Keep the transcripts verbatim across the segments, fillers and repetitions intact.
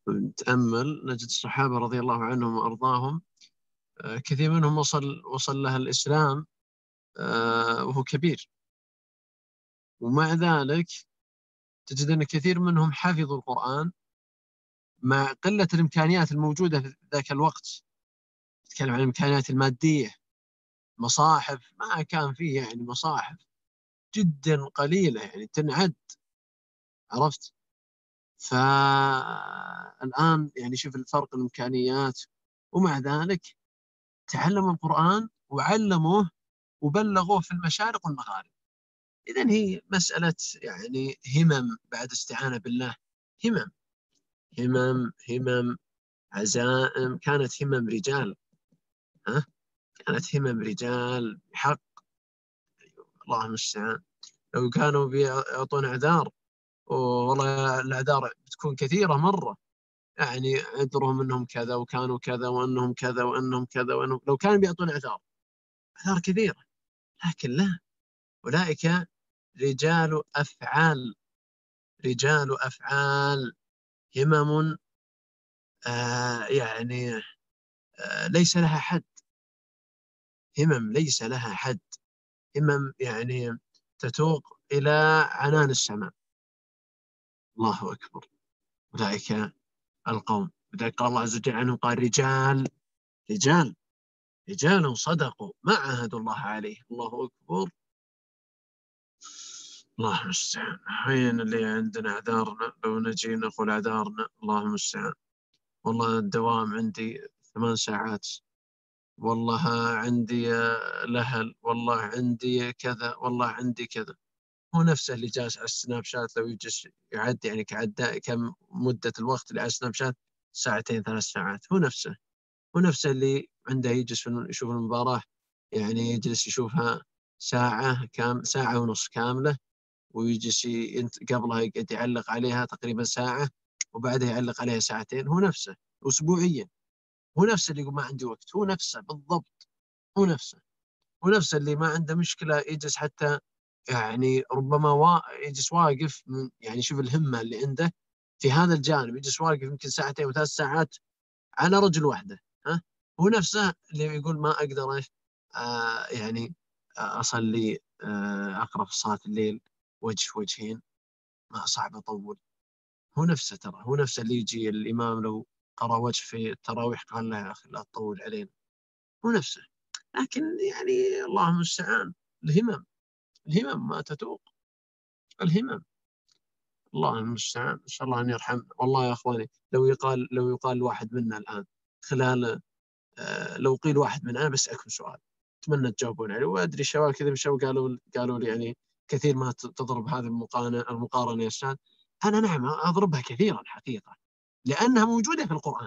نتأمل نجد الصحابة رضي الله عنهم وأرضاهم كثير منهم وصل وصل له الإسلام وهو كبير، ومع ذلك تجد أن كثير منهم حفظوا القرآن مع قلة الإمكانيات الموجودة في ذاك الوقت. نتكلم عن الإمكانيات المادية، مصاحف ما كان فيه، يعني مصاحف جدا قليلة يعني تنعد، عرفت؟ فالآن يعني شوف الفرق الإمكانيات، ومع ذلك تعلموا القرآن وعلموه وبلغوه في المشارق والمغارب. إذن هي مسألة يعني همم بعد استعانة بالله، همم همم همم عزائم، كانت همم رجال، ها كانت همم رجال بحق. الله المستعان. لو كانوا بيعطون أعذار، والله الأعذار بتكون كثيرة مرة، يعني عذرهم أنهم كذا وكانوا كذا وأنهم كذا وأنهم كذا وأنهم، لو كانوا بيعطون أعذار أعذار كثيرة، لكن لا، أولئك رجال أفعال، رجال أفعال، همم آه يعني آه ليس لها حد، همم ليس لها حد، همم يعني تتوق إلى عنان السماء. الله أكبر. أولئك القوم، لذلك قال الله عز وجل عنهم قال رجال، رجال رجال صدقوا ما عاهدوا الله عليه. الله أكبر. الله المستعان. وين اللي عندنا أعذارنا؟ لو نجي نقول أعذارنا، الله المستعان. والله الدوام عندي ثمان ساعات، والله عندي لهل، والله عندي كذا، والله عندي كذا. هو نفسه اللي جالس على السناب شات، لو يجلس يعد يعني كعداء كم مدة الوقت اللي على السناب شات، ساعتين ثلاث ساعات. هو نفسه هو نفسه اللي عنده يجلس يشوف المباراة، يعني يجلس يشوفها ساعة كام ساعة ونص كاملة، ويجلس قبلها يقعد يعلق عليها تقريبا ساعة، وبعدها يعلق عليها ساعتين. هو نفسه أسبوعيا، هو نفسه اللي يقول ما عندي وقت، هو نفسه بالضبط، هو نفسه هو نفسه اللي ما عنده مشكلة يجلس حتى يعني ربما وا... يجلس واقف من، يعني شوف الهمة اللي عنده في هذا الجانب، يجلس واقف يمكن ساعتين وثلاث ساعات على رجل واحدة. ها هو نفسه اللي يقول ما أقدر إيش آه يعني آه أصلي آه أقرأ في صلاة الليل وجه وجهين، ما صعب أطول. هو نفسه ترى هو نفسه اللي يجي الإمام لو قرأ وجه في التراويح قال له يا أخي لا تطول علينا، هو نفسه. لكن يعني الله المستعان، الهمم الهمم ما تتوق، الهمم. الله المستعان، إن شاء الله أن يرحمنا. والله يا أخواني لو يقال لو يقال واحد منا الآن خلال آه لو قيل واحد من، أنا بسألكم سؤال أتمنى تجاوبون عليه، وأدري الشباب كذا مشوا قالوا قالوا لي يعني كثير ما تضرب هذه المقارنة المقارنة يا أستاذ. أنا نعم أضربها كثيرا حقيقة، لأنها موجودة في القرآن،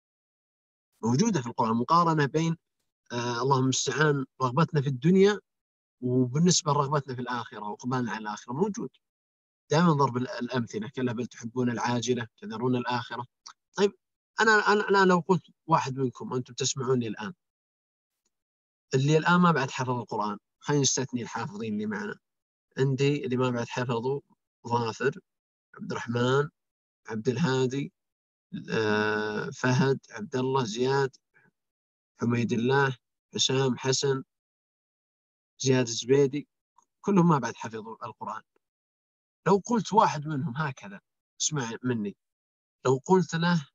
موجودة في القرآن، مقارنة بين آه اللهم المستعان رغبتنا في الدنيا وبالنسبة لرغبتنا في الآخرة وإقبالنا على الآخرة، موجود. دائما ضرب الأمثلة، كلا بل تحبون العاجلة تذرون الآخرة. طيب أنا أنا أنا لو قلت واحد منكم أنتم تسمعوني الآن، اللي الآن ما بعد حفظ القرآن، خلينا نستثني الحافظين اللي معنا، عندي اللي ما بعد حفظوا ظافر، عبد الرحمن، عبد الهادي، آه، فهد، عبد الله، زياد، حميد الله، حسام، حسن، زياد الزبيدي، كلهم ما بعد حفظوا القرآن. لو قلت واحد منهم هكذا، اسمع مني، لو قلت له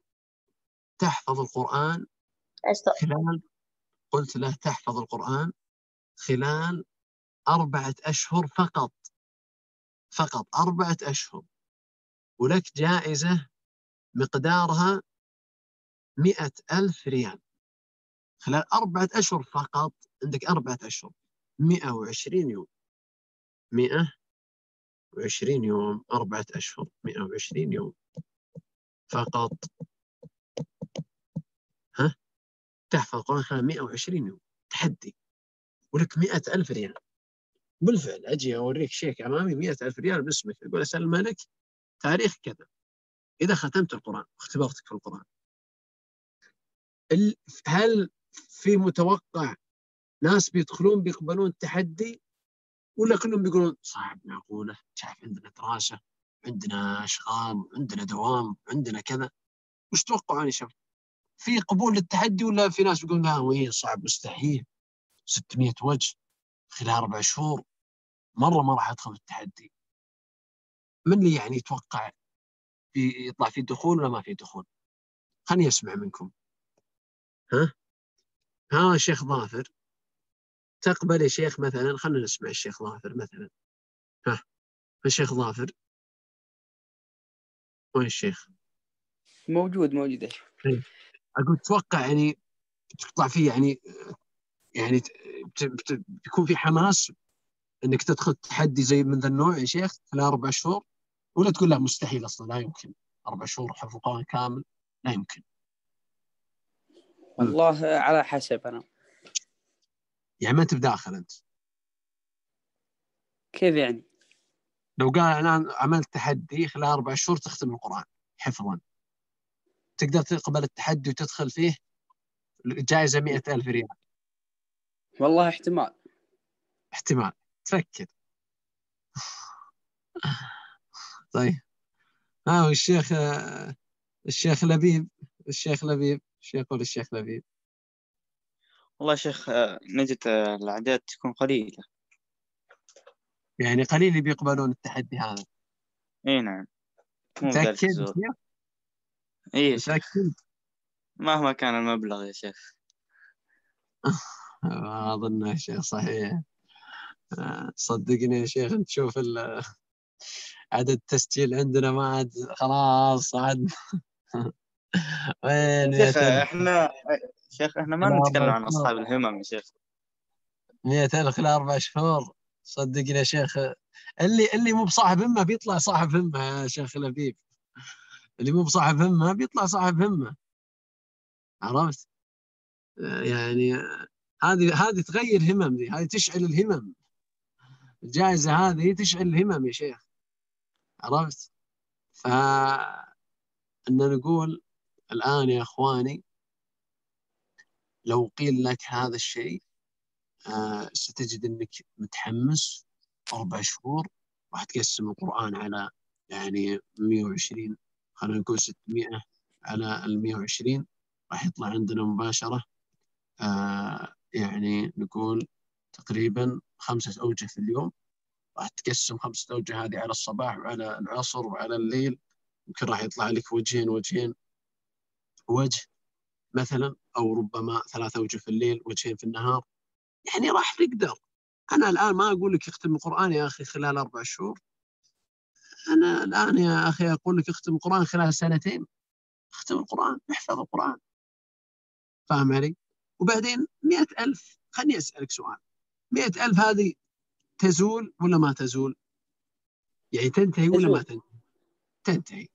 تحفظ القرآن خلال قلت له تحفظ القرآن خلال أربعة أشهر فقط، فقط أربعة أشهر، ولك جائزة مقدارها مئة ألف ريال خلال أربعة أشهر فقط. عندك أربعة أشهر، مئة وعشرين يوم، مئة وعشرين يوم، أربعة أشهر، مئة وعشرين يوم فقط. ها تحفظ القرآن خلال مئة وعشرين يوم، تحدي، ولك مئة ألف ريال. بالفعل أجي أوريك شيك أمامي مئة ألف ريال باسمك، يقول أسأل الملك تاريخ كذا إذا ختمت القرآن واختبرتك في القرآن. هل في متوقع ناس بيدخلون بيقبلون التحدي، ولا كلهم بيقولون صعب معقولة، شايف عندنا دراسة، عندنا أشغال، عندنا دوام، عندنا كذا؟ وش توقعون يا شباب؟ في قبول للتحدي ولا في ناس بيقولون لا وهي صعب مستحيل ستمائة وجه خلال أربع شهور مرة ما راح أدخل التحدي؟ من اللي يعني يتوقع يطلع في دخول ولا ما في دخول؟ خلني أسمع منكم. ها ها الشيخ ظافر تقبل يا شيخ مثلا؟ خلنا نسمع الشيخ ظافر مثلا. ها الشيخ ظافر وين الشيخ؟ موجود موجود. طيب أقول تتوقع يعني تطلع فيه يعني يعني بيكون في حماس انك تدخل تحدي زي من ذا النوع يا شيخ خلال اربع شهور، ولا تقول لا مستحيل اصلا لا يمكن اربع شهور حفظ القران كامل لا يمكن؟ والله على حسب. انا يعني ما انت بداخل انت؟ كيف يعني؟ لو قال انا عملت تحدي خلال اربع شهور تختم القران حفظا، تقدر تقبل التحدي وتدخل فيه؟ جائزه مئة ألف ريال. والله احتمال. احتمال تفكر. طيب ها والشيخ الشيخ لبيب الشيخ لبيب ايش يقول الشيخ لبيب؟ والله شيخ نجد الأعداد تكون قليلة. يعني قليل اللي بيقبلون التحدي هذا. اي نعم، مو بألف متأكد؟ زور. اي يا شيخ، متأكد؟ مهما كان المبلغ يا شيخ. ما أظن يا شيخ صحيح. صدقني يا شيخ انت شوف عدد التسجيل عندنا ما عاد خلاص عاد. وين يا شيخ مئة ألف؟ احنا شيخ احنا ما نتكلم عن أصحاب الهمم يا شيخ. مئة ألف خلال أربع شهور صدقني يا شيخ. اللي اللي مو بصاحب همة بيطلع صاحب همة يا شيخ لبيب. اللي مو بصاحب همة بيطلع صاحب همة. عرفت؟ يعني هذه هذه تغير همم، دي هذه تشعل الهمم. الجائزة هذه تشعل الهمم يا شيخ. عرفت؟ فإن نقول الآن يا إخواني لو قيل لك هذا الشيء آه ستجد أنك متحمس. أربع شهور راح تقسم القرآن على يعني مئة وعشرين، خلينا نقول ستمائة على ال مئة وعشرين، راح يطلع عندنا مباشرة آه يعني نقول تقريبا خمسة أوجه في اليوم. راح تقسم خمسة أوجه هذه على الصباح وعلى العصر وعلى الليل، يمكن راح يطلع لك وجهين وجهين وجه مثلا، أو ربما ثلاثة أوجه في الليل وجهين في النهار. يعني راح تقدر. أنا الآن ما أقول لك اختم القرآن يا أخي خلال أربع شهور، أنا الآن يا أخي أقول لك اختم القرآن خلال سنتين. اختم القرآن، احفظ القرآن. فاهم علي؟ وبعدين مئة ألف، خليني أسألك سؤال. مئة ألف هذه تزول ولا ما تزول؟ يعني تنتهي ولا ما تنتهي؟ تنتهي.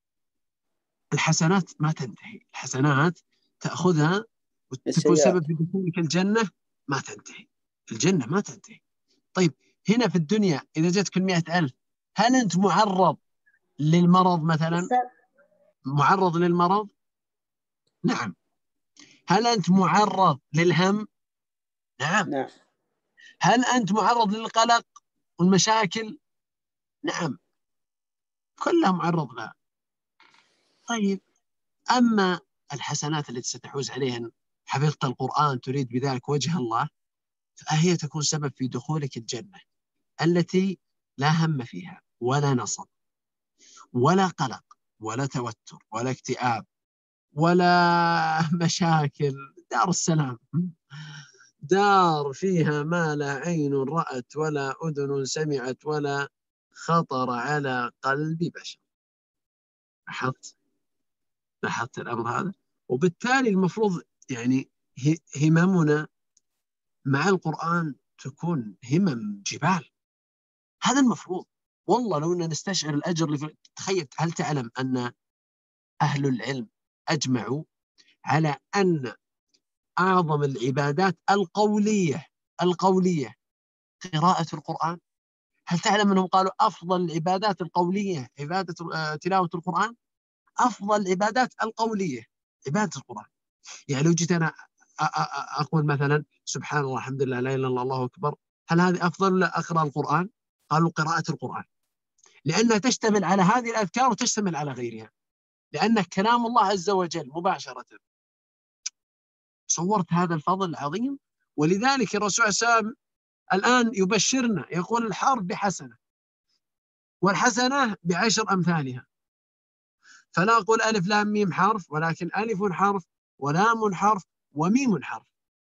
الحسنات ما تنتهي، الحسنات تأخذها وتكون السيئات. سبب في دخولك الجنة، ما تنتهي. الجنة ما تنتهي. طيب هنا في الدنيا إذا جتك المئة ألف، هل أنت معرض للمرض مثلا؟ معرض للمرض؟ نعم. هل أنت معرض للهم؟ نعم. نعم. هل أنت معرض للقلق والمشاكل؟ نعم. كلها معرض لها. طيب أما الحسنات التي ستحوز عليها، حفظت القرآن تريد بذلك وجه الله، فهي تكون سبب في دخولك الجنة التي لا هم فيها ولا نصب ولا قلق ولا توتر ولا اكتئاب ولا مشاكل. دار السلام، دار فيها ما لا عين رأت ولا أذن سمعت ولا خطر على قلب بشر. لاحظت لاحظت الأمر هذا؟ وبالتالي المفروض يعني هممنا مع القرآن تكون همم جبال. هذا المفروض. والله لو أننا نستشعر الأجر اللي في... تخيل، هل تعلم أن أهل العلم أجمعوا على أن أعظم العبادات القولية القولية قراءة القرآن؟ هل تعلم أنهم قالوا أفضل العبادات القولية عبادة تلاوة القرآن؟ أفضل العبادات القولية عبادة القرآن. يعني لو جيت أنا أقول مثلا سبحان الله الحمد لله لا إله إلا الله الله أكبر، هل هذه أفضل ولا أقرأ القرآن؟ قالوا قراءة القرآن، لأنها تشتمل على هذه الأذكار وتشتمل على غيرها. لأنه كلام الله عز وجل مباشرة. صورت هذا الفضل العظيم. ولذلك الرسول صلى الله عليه وسلم الآن يبشرنا، يقول الحرف بحسنة والحسنة بعشر أمثالها. فلا أقول ألف لام ميم حرف، ولكن ألف حرف ولام حرف وميم حرف.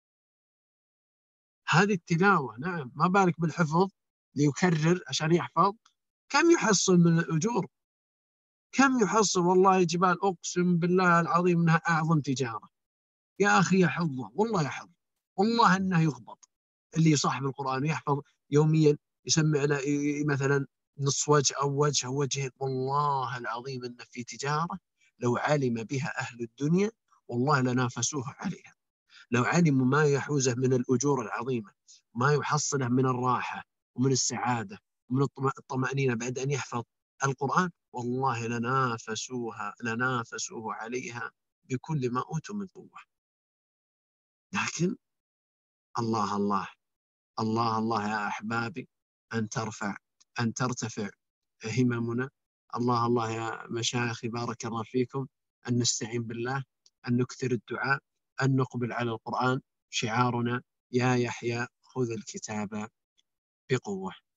هذه التلاوة. نعم، ما بالك بالحفظ، ليكرر عشان يحفظ. كم يحصل من الأجور؟ كم يحصل؟ والله يا جبال أقسم بالله العظيم أنها أعظم تجارة. يا أخي يحفظه، والله يحفظ، والله أنه يغبط اللي يصاحب القرآن ويحفظ يوميا، يسمع له مثلا نص وجه أو وجه أو وجهين. والله العظيم أن في تجارة لو علم بها أهل الدنيا والله لنافسوها عليها. لو علموا ما يحوزه من الأجور العظيمة، ما يحصله من الراحة ومن السعادة ومن الطمأنينة بعد أن يحفظ القرآن، والله لنافسوها لنافسوه عليها بكل ما أوتوا من قوة. لكن الله الله الله الله يا أحبابي، أن ترفع أن ترتفع هممنا. الله الله يا مشايخي، بارك الله فيكم، أن نستعين بالله، أن نكثر الدعاء، أن نقبل على القرآن. شعارنا يا يحيى خذ الكتاب بقوة.